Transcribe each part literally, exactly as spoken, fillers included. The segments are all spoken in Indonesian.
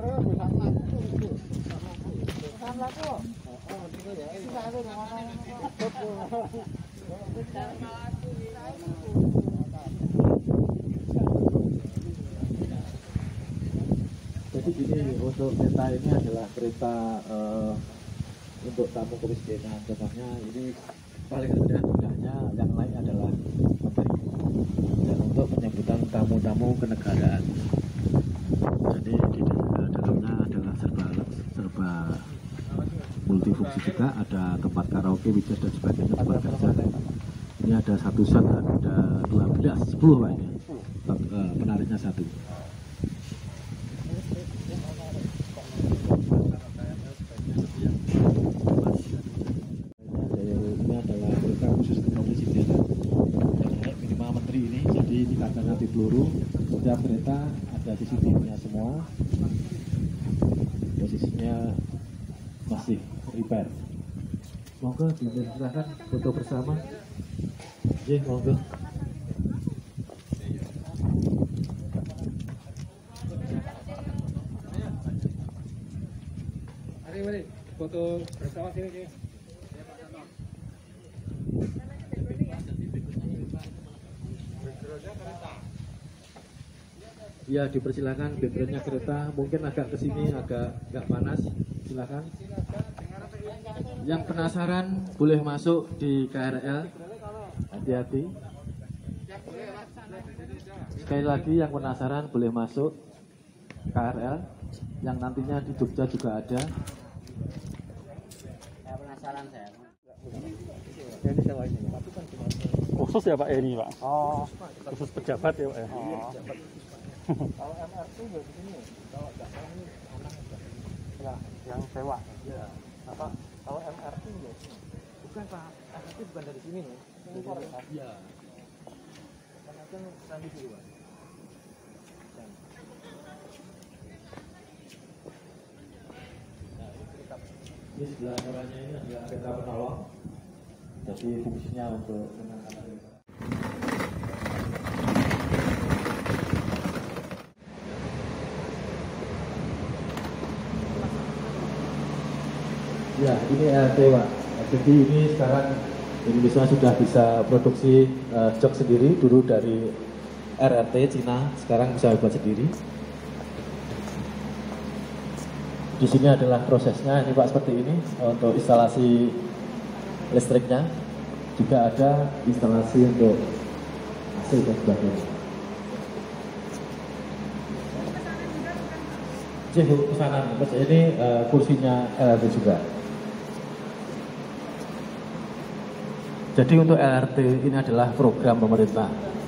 Jadi gini, untuk kereta ini adalah kereta uh, untuk tamu kemiskinan. Contohnya ini paling rendah rendahnya, yang lain adalah menteri. Dan untuk penyambutan tamu-tamu kenegaraan. Jadi di dalamnya adalah serba serba multifungsi juga, ada tempat karaoke, pijat dan sebagainya, tempat kerja. Ini ada satu set, ada dua belas, sepuluh lah ini. Penariknya satu. Ini adalah kereta khusus kepresidenan. Naik minimal menteri ini, jadi ini karena nanti peluru. Setiap kereta ada C C T V-nya semua. Posisinya masih repair. Monggo dipersilakan foto bersama. Oke, monggo. Mari, mari, foto bersama sini. Ya, dipersilakan backgroundnya kereta, mungkin agak kesini agak agak panas, silakan. Yang penasaran boleh masuk di K R L, hati-hati. Sekali lagi yang penasaran boleh masuk K R L, yang nantinya di Jogja juga ada. Saya penasaran saya. Ini sewa ini. Khusus ya Pak ini Pak. Oh, khusus pejabat ya Pak. Ya? Oh. Kalau M R T ya di sini. Kalau nggak tahu ini anak ya yang sewa. Ya. Apa? Kalau M R T ya bukan Pak. M R T bukan dari sini nih. Iya. Karena kan sambil dulu Pak. Ini sebelah kanannya ini adalah kereta penolong. Jadi fungsinya untuk mengangkat kereta. Ya, ini L T Pak. Jadi ini sekarang Indonesia sudah bisa produksi uh, jok sendiri. Dulu dari R R T Cina, sekarang bisa buat sendiri. Di sini adalah prosesnya, ini Pak seperti ini untuk instalasi listriknya, juga ada instalasi untuk A C dan sebagainya. Jadi pesanan, ini uh, kursinya L R T juga. Jadi untuk L R T ini adalah program pemerintah.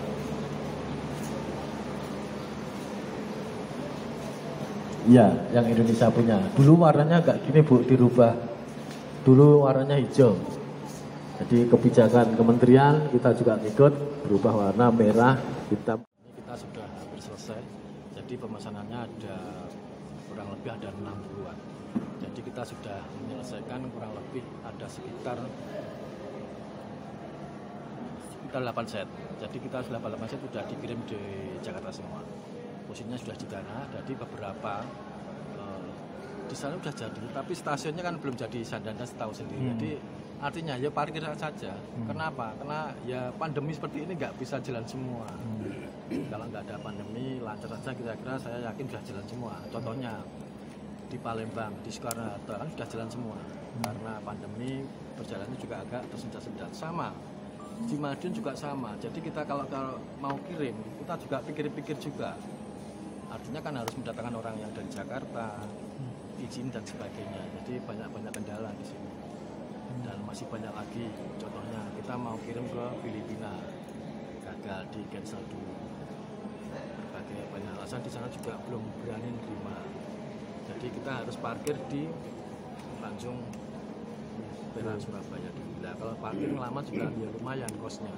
Ya, yang Indonesia punya. Dulu warnanya agak gini Bu, dirubah. Dulu warnanya hijau. Jadi kebijakan kementerian kita juga ikut berubah warna merah, hitam. Ini kita sudah hampir selesai. Jadi pemesanannya ada kurang lebih ada enam puluhan. Jadi kita sudah menyelesaikan kurang lebih ada sekitar sekitar delapan set. Jadi kita sudah delapan set sudah dikirim di Jakarta semua. Posisinya sudah di sana, jadi beberapa uh, di sana sudah jadi, tapi stasiunnya kan belum jadi, Sandana tahu sendiri. Hmm. Jadi artinya ya parkir saja. Hmm. Kenapa? Karena ya pandemi seperti ini nggak bisa jalan semua. Hmm. Kalau nggak ada pandemi lancar saja, kira-kira saya yakin sudah jalan semua. Contohnya di Palembang, di Soekarno-Hatta kan sudah jalan semua. Hmm. Karena pandemi perjalanannya juga agak tersendat-sendat. Sama di Madiun juga sama. Jadi kita kalau, kalau mau kirim kita juga pikir-pikir juga. Artinya kan harus mendatangkan orang yang dari Jakarta, izin dan sebagainya. Jadi banyak-banyak kendala di sini. Dan masih banyak lagi. Contohnya kita mau kirim ke Filipina, gagal, di cancel dulu. Berbagai banyak alasan di sana juga belum berani menerima. Jadi kita harus parkir di Tanjung Perak, Surabaya dulu. Nah, kalau parkir lama juga ya lumayan kosnya.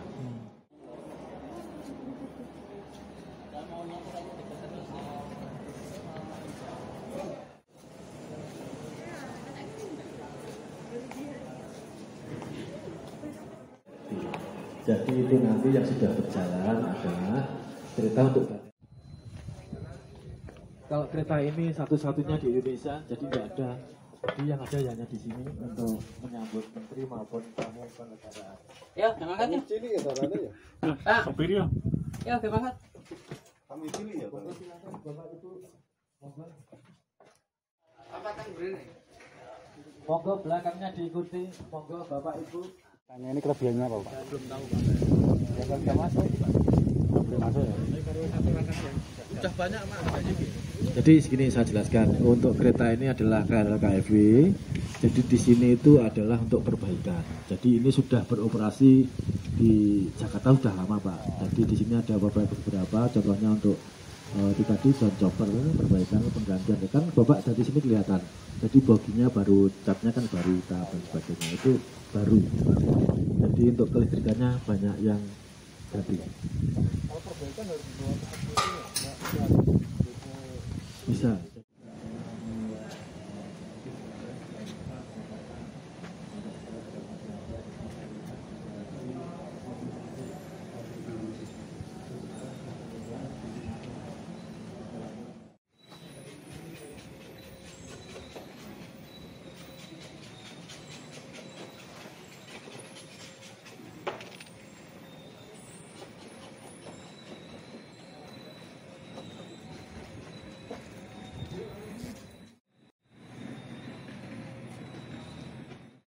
Jadi itu nanti yang sudah berjalan adalah cerita untuk kalau kereta ini satu-satunya di Indonesia, jadi nggak ada. Jadi yang ada hanya di sini untuk menyambut menteri maupun tamu kenegaraan. Ya, terima kasih. Cili ya taranya ya. Pak, Sopir ya. ya terima kasih. Kami cili ya. Pak. Bapak Ibu, monggo. Apa kan beri? Monggo belakangnya diikuti, monggo Bapak Ibu. Tanya ini kelebihannya apa Pak? Saya belum tahu Pak. Ya kan bisa masuk. Boleh masuk ya. Sudah banyak Mak. Jadi segini saya jelaskan, untuk kereta ini adalah K R L K F W. Jadi di sini itu adalah untuk perbaikan. Jadi ini sudah beroperasi di Jakarta sudah lama Pak. Jadi di sini ada beberapa beberapa contohnya untuk uh, itu tadi dan chopper perbaikan penggantian. Kan Bapak dari sini kelihatan. Jadi boginya baru, catnya kan baru tahap dan sebagainya itu baru. Jadi untuk kelistrikannya banyak yang ganti. Kalau perbaikan harus dibawa ke Bisa.